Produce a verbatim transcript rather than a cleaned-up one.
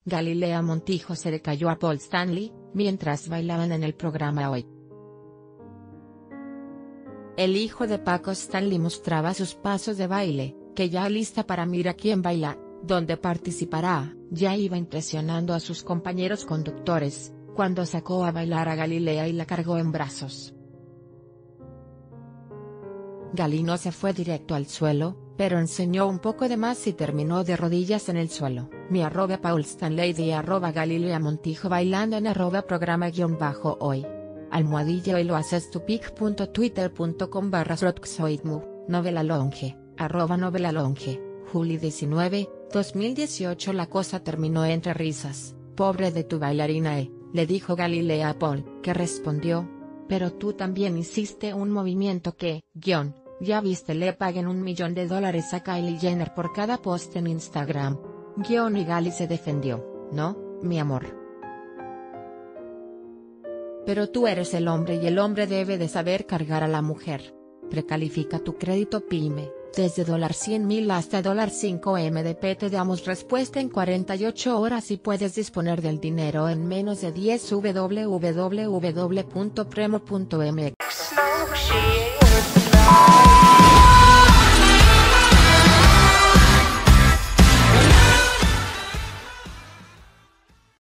Galilea Montijo se le cayó a Paul Stanley, mientras bailaban en el programa Hoy. El hijo de Paco Stanley mostraba sus pasos de baile, que ya lista para Mira quién baila, donde participará, ya iba impresionando a sus compañeros conductores, cuando sacó a bailar a Galilea y la cargó en brazos. Gali no se fue directo al suelo, pero enseñó un poco de más y terminó de rodillas en el suelo. Mi arroba Paul Stanley y arroba Galilea Montijo bailando en arroba programa guión bajo hoy. Almohadilla hoy lo haces tu pic punto twitter punto com barra roxoidmu, novela longe, arroba novela longe, Juli diecinueve, dos mil dieciocho. La cosa terminó entre risas. Pobre de tu bailarina eh, le dijo Galilea a Paul, que respondió, pero tú también hiciste un movimiento que, guión, ya viste le paguen un millón de dólares a Kylie Jenner por cada post en Instagram. Guión y Gali se defendió, no, mi amor. Pero tú eres el hombre y el hombre debe de saber cargar a la mujer. Precalifica tu crédito pyme, desde cien mil hasta cinco M D P te damos respuesta en cuarenta y ocho horas y puedes disponer del dinero en menos de diez. w w w punto premo punto m x